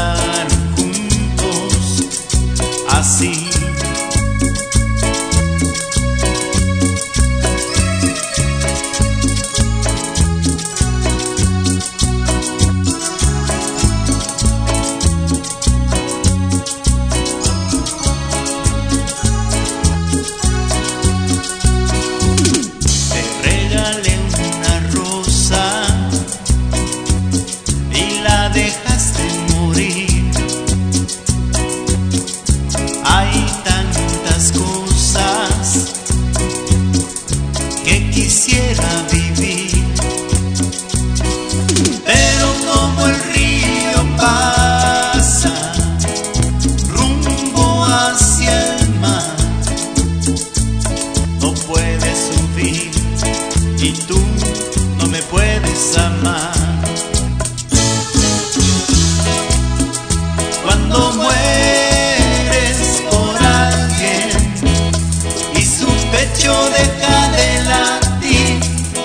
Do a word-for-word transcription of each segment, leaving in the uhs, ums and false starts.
pasaron juntos así. Dejaste morir. Hay tantas cosas que quisiera vivir, pero como el río pasa rumbo hacia el mar, no puedes subir y tú no me puedes amar. Cuando mueres por alguien y su pecho deja de latir,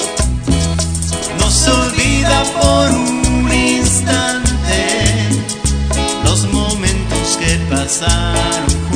no se olvida por un instante los momentos que pasaron